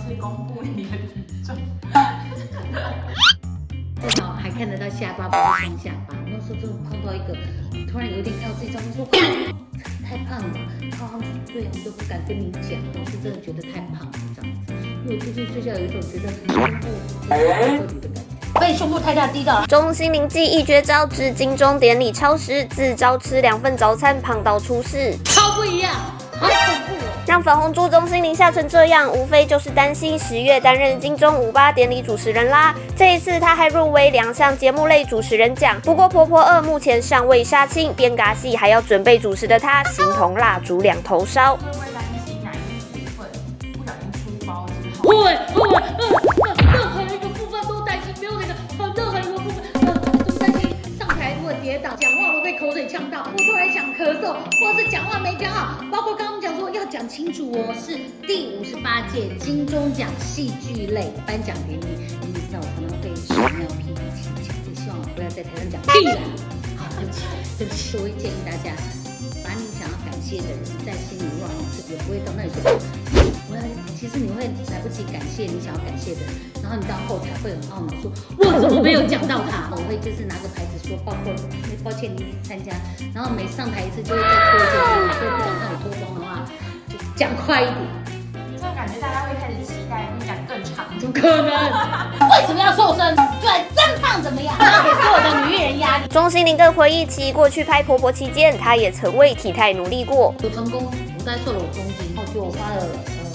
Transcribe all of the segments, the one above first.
式公布你的体重。 至少还看得到下巴，不是双下巴。那时候真的碰到一个，突然有点看到自己照片，说太胖了，靠上去对我都不敢跟你讲，我是真的觉得太胖了这样子。因为我最近睡觉有一种觉得很胸部在这里的感觉，被胸部太大低到了。 钟欣凌继一绝招至金钟典礼超时，自招吃2份早餐胖到出事， 超不一样，好恐怖哦！ 让粉红猪钟欣凌吓成这样，无非就是担心10月担任金钟58典礼主持人啦。这一次她还入围2项节目类主持人奖，不过婆婆2目前尚未杀青，边尬戏还要准备主持的她，形同蜡烛2头烧。 会不会担心哪一个部分不小心出包之后？ 会，任何一个部分都担心，没有哪个任何一个部分都担心上台如果跌倒，讲话会被口水呛到，我突然想咳嗽，或是讲话没讲好，包括刚刚讲说要讲清楚哦，是第58届金钟奖戏剧类颁奖典礼，你知道我常常会屎尿屁气，希望我不要在台上讲屁啦。好，对不起，我会建议大家把你想要感谢的人在心里 run 一次，也不会到那里说。其实你会来不及感谢你想要感谢的人，然后你到后台会很懊恼，说我怎么没有讲到他？我会就是拿个牌子说抱歉你参加，然后每上台一次就会再拖一件衣服，所以不想让你脱光的话，就讲快一点。 这样感觉大家会开始期待你讲更长。 怎么可能？为什么要瘦身？对，真胖怎么样？要给所有的女艺人压力。 钟欣凌更回忆起过去拍婆婆期间，她也曾为体态努力过。 我成功，我大概瘦了5公斤，然后就我花了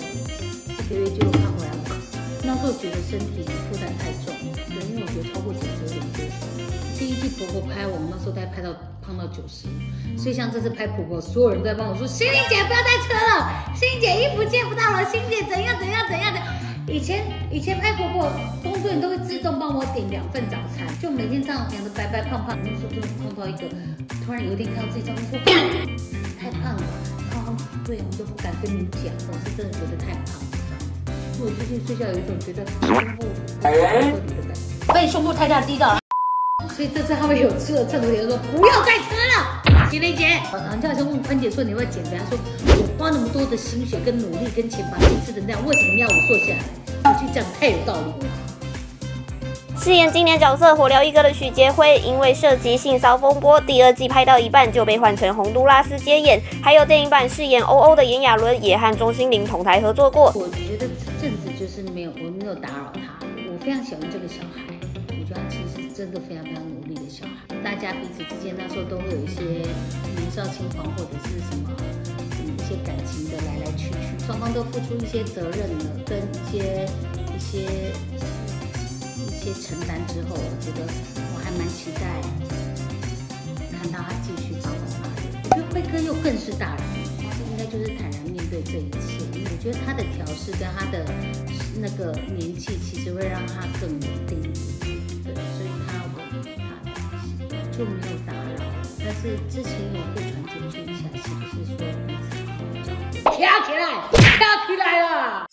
1个月就胖回来5公斤。那时候觉得身体负担太重，对，因为我觉得超过90有点接受。第一季婆婆拍我们那时候大概拍到胖到90，所以像这次拍婆婆，所有人都在帮我说：欣凌姐不要再车了，欣凌姐衣服借不到了，欣凌姐怎样的。以前拍婆婆，工作人员都会自动帮我点2份早餐，就每天这样养得白白胖胖。那时候真的碰到一个，突然有一天看到自己照片说太胖了，靠上去对我都不敢跟你讲，我是真的觉得太胖了这样子。我最近睡觉有一种觉得胸部在这里的感觉，被胸部太大低到了。所以这次他们有吃了秤砣说不要再吃了，欣凌姐。人家好像问宽姐说你会减肥，她说我花那么多的心血跟努力跟钱把自己吃成这样，为什么要我瘦下来？我觉得这样太有道理了。 饰演今年角色火燎一哥的许杰辉，因为涉及性骚风波，第2季拍到一半就被换成洪都拉斯接演。还有电影版饰演欧欧的炎亚纶，也和钟欣凌同台合作过。 我觉得这阵子就是我没有打扰他，我非常喜欢这个小孩。我觉得他其实是真的非常努力的小孩，大家彼此之间那时候都会有一些年少轻狂或者是什么一些感情的来来去去，双方都付出一些责任了，跟一些承担之后，我觉得我还蛮期待看到他继续找到大人。我觉得辉哥又更是大人，他应该就是坦然面对这一切，因为我觉得他的调试跟他的那个年纪，其实会让他更稳定。所以他就没有打扰，但是之前有互传简讯一下，是不是说彼此好好照顾？跳起来了！